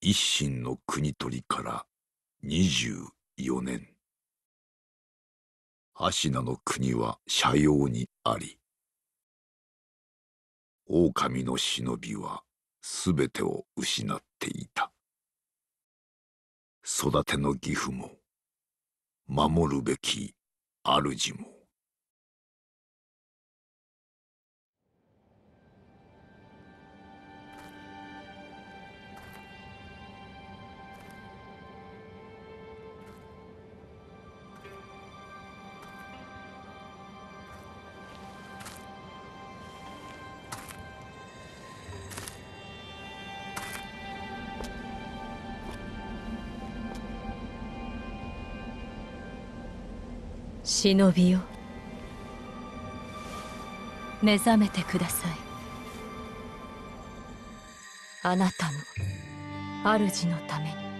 一心の国取りから24年。芦名の国は斜陽にあり、狼の忍びはすべてを失っていた。育ての義父も守るべき主も。 忍びよ、目覚めてください。あなたの主のために。